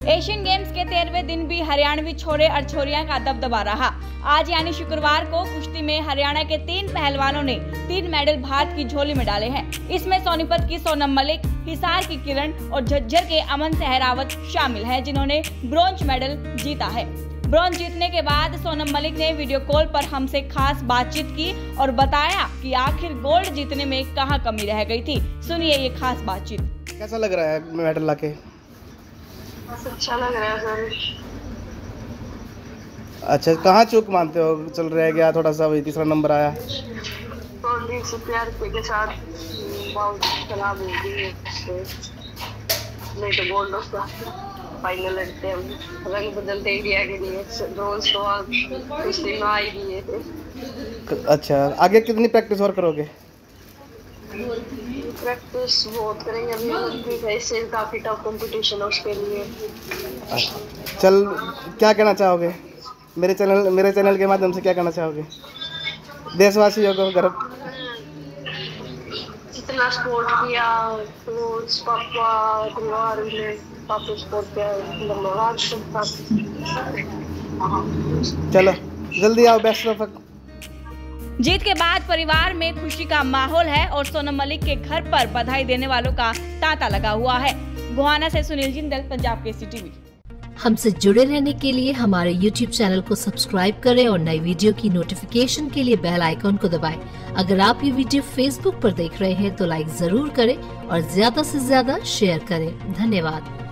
Asian games के 13वें दिन भी हरियाणवी छोरे और छोरियां का दबदबा रहा। आज यानी शुक्रवार को कुश्ती में हरियाणा के 3 पहलवानों ने 3 मेडल भारत की झोली में डाले हैं। इसमें सोनीपत की सोनम मलिक, हिसार की किरण और झज्जर के अमन सहरावत शामिल हैं, जिन्होंने ब्रॉन्ज मेडल जीता है। ब्रॉन्ज जीतने के बाद सोनम मलिक ने वीडियो कॉल पर हमसे खास बातचीत की और बताया कि आखिर गोल्ड जीतने में कहां कमी रह गई थी। सुनिए ये खास बातचीत। कैसा लग रहा है मेडल लाके? अच्छा लग रहा है सर। अच्छा, कहाँ चूक मानते हो? चल रह गया थोड़ा सा, वही तीसरा नंबर आया तो प्यार के साथ बहुत खराब हो गई, नहीं तो गोल्ड उसका फाइनल लड़ते हम रंग बदलते इंडिया के लिए रोज तो कुछ दिन आ ही दिए थे। अच्छा, आगे कितनी प्रैक्टिस और करोगे? प्रैक्टिस बहुत करेंगे अभी, ऐसे काफी टफ कंपटीशन है उसके लिए। चल, क्या कहना चाहोगे मेरे चैनल के माध्यम से? क्या कहना चाहोगे देशवासियों को? घर इतना सपोर्ट किया तो पापा परिवार ने काफी सपोर्ट किया, धन्यवाद। चलो जल्दी आओ, बेस्ट ऑफ लक। जीत के बाद परिवार में खुशी का माहौल है और सोनम मलिक के घर पर बधाई देने वालों का तांता लगा हुआ है। गोहाना से सुनील जिंदल, पंजाब केसरी टीवी। हमसे जुड़े रहने के लिए हमारे YouTube चैनल को सब्सक्राइब करें और नई वीडियो की नोटिफिकेशन के लिए बेल आइकॉन को दबाएं। अगर आप ये वीडियो Facebook पर देख रहे हैं तो लाइक जरूर करें और ज्यादा से ज्यादा शेयर करें। धन्यवाद।